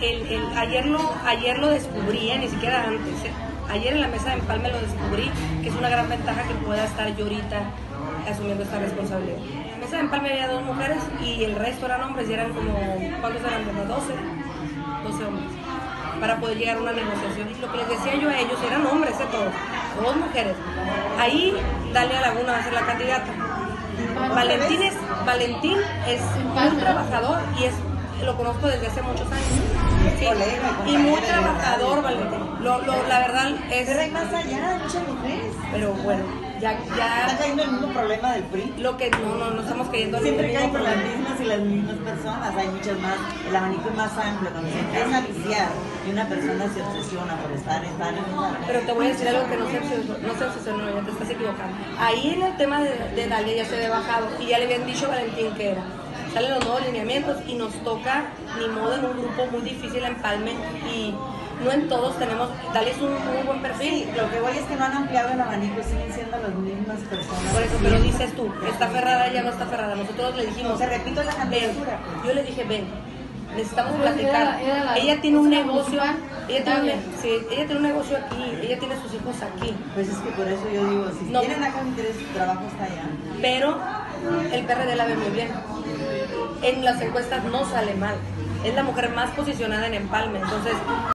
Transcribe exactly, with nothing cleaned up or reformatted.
el, el, ayer, lo, ayer lo descubrí, ¿eh? Ni siquiera antes. ¿eh? Ayer en la mesa de empalme lo descubrí, que es una gran ventaja que pueda estar yo ahorita asumiendo esta responsabilidad. En la mesa de empalme había dos mujeres y el resto eran hombres, y eran como, ¿cuántos eran? Como doce, doce hombres, para poder llegar a una negociación. Y lo que les decía yo a ellos, eran hombres, ¿eh? Todos, dos mujeres. Ahí Dalia Laguna va a ser la candidata. Valentín es, Valentín es muy trabajador y es, lo conozco desde hace muchos años. Sí. Y muy trabajador, Valentín. Lo, lo, la verdad es... Pero hay más allá, hay muchas mujeres. Pero bueno, ya... ya ¿Está cayendo el mismo problema del P R I? Lo que no, no, no estamos cayendo en Siempre el mismo caen por las problema. mismas y las mismas personas. Hay muchas más. El abanico es más amplio. Cuando se empieza a viciar y una persona se obsesiona por estar, estar en una... Pero te voy a decir algo que no se obsesionó, no se obsesionó, ya te estás equivocando. Ahí en el tema de, de Dalia ya se había bajado y ya le habían dicho a Valentín que era. Salen los nuevos lineamientos y nos toca, ni modo, en un grupo muy difícil en Empalme y no en todos tenemos, Dalia es un muy buen perfil. Sí, lo que voy es que no han ampliado el abanico, siguen siendo las mismas personas. Por eso, pero dices tú, está Ferrada, ya no está Ferrada. Nosotros le dijimos, no, se repite la candidatura. Ven. Yo le dije, ven, necesitamos platicar. Era, era la, ella tiene un negocio, ella tiene, sí, ella tiene un negocio aquí, ella tiene sus hijos aquí. Pues es que por eso yo digo, si no. tienen acá interés, su trabajo está allá. Pero el P R D la ve muy bien. En las encuestas no sale mal. Es la mujer más posicionada en Empalme, entonces...